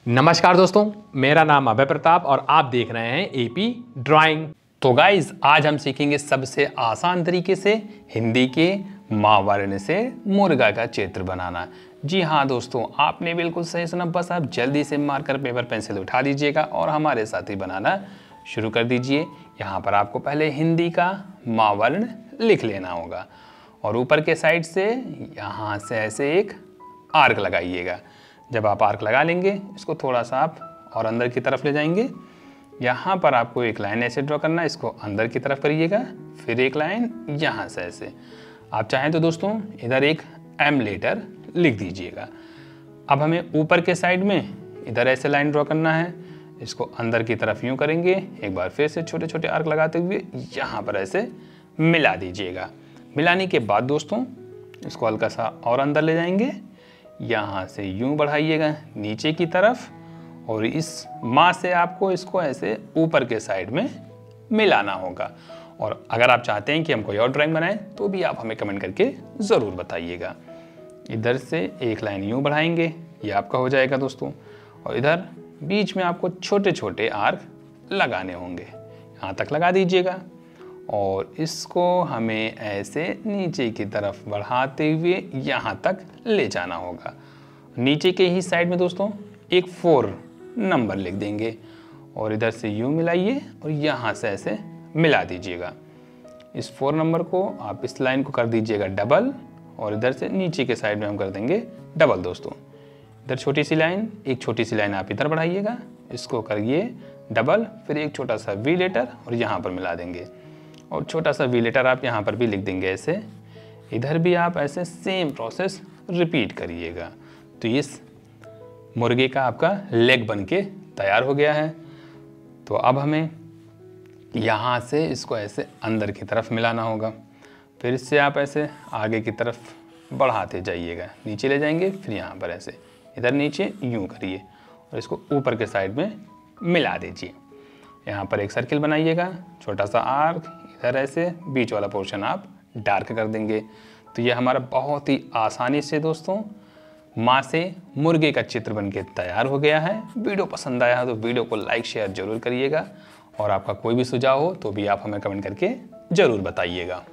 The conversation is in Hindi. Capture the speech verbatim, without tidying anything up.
नमस्कार दोस्तों, मेरा नाम अभय प्रताप और आप देख रहे हैं एपी ड्राइंग। तो गाइज आज हम सीखेंगे सबसे आसान तरीके से हिंदी के माँ वर्ण से मुर्गा का चित्र बनाना। जी हाँ दोस्तों, आपने बिल्कुल सही सुना। बस आप जल्दी से मार्कर पेपर पेंसिल उठा दीजिएगा और हमारे साथ ही बनाना शुरू कर दीजिए। यहाँ पर आपको पहले हिंदी का माँ वर्ण लिख लेना होगा और ऊपर के साइड से यहाँ से ऐसे एक आर्क लगाइएगा। जब आप आर्क लगा लेंगे, इसको थोड़ा सा आप और अंदर की तरफ ले जाएंगे। यहाँ पर आपको एक लाइन ऐसे ड्रॉ करना है, इसको अंदर की तरफ करिएगा, फिर एक लाइन यहाँ से ऐसे। आप चाहें तो दोस्तों इधर एक एम लेटर लिख दीजिएगा। अब हमें ऊपर के साइड में इधर ऐसे लाइन ड्रॉ करना है, इसको अंदर की तरफ यूँ करेंगे। एक बार फिर से छोटे छोटे आर्क लगाते हुए यहाँ पर ऐसे मिला दीजिएगा। मिलाने के बाद दोस्तों इसको हल्का सा और अंदर ले जाएंगे, यहाँ से यूं बढ़ाइएगा नीचे की तरफ और इस माँ से आपको इसको ऐसे ऊपर के साइड में मिलाना होगा। और अगर आप चाहते हैं कि हम कोई और ड्राइंग बनाएं तो भी आप हमें कमेंट करके ज़रूर बताइएगा। इधर से एक लाइन यूं बढ़ाएंगे, ये आपका हो जाएगा दोस्तों। और इधर बीच में आपको छोटे छोटे आर्क लगाने होंगे, यहाँ तक लगा दीजिएगा। और इसको हमें ऐसे नीचे की तरफ बढ़ाते हुए यहाँ तक ले जाना होगा। नीचे के ही साइड में दोस्तों एक फोर नंबर लिख देंगे और इधर से यूँ मिलाइए और यहाँ से ऐसे मिला दीजिएगा। इस फोर नंबर को आप इस लाइन को कर दीजिएगा डबल और इधर से नीचे के साइड में हम कर देंगे डबल दोस्तों। इधर छोटी सी लाइन, एक छोटी सी लाइन आप इधर बढ़ाइएगा, इसको करिए डबल, फिर एक छोटा सा वी लेटर और यहाँ पर मिला देंगे और छोटा सा वी लेटर आप यहाँ पर भी लिख देंगे ऐसे। इधर भी आप ऐसे सेम प्रोसेस रिपीट करिएगा। तो इस मुर्गे का आपका लेग बन के तैयार हो गया है। तो अब हमें यहाँ से इसको ऐसे अंदर की तरफ मिलाना होगा, फिर इससे आप ऐसे आगे की तरफ बढ़ाते जाइएगा, नीचे ले जाएंगे, फिर यहाँ पर ऐसे इधर नीचे यूँ करिए और इसको ऊपर के साइड में मिला दीजिए। यहाँ पर एक सर्किल बनाइएगा, छोटा सा आर्क, इधर ऐसे बीच वाला पोर्शन आप डार्क कर देंगे। तो ये हमारा बहुत ही आसानी से दोस्तों माँ से मुर्गे का चित्र बनके तैयार हो गया है। वीडियो पसंद आया तो वीडियो को लाइक शेयर जरूर करिएगा और आपका कोई भी सुझाव हो तो भी आप हमें कमेंट करके ज़रूर बताइएगा।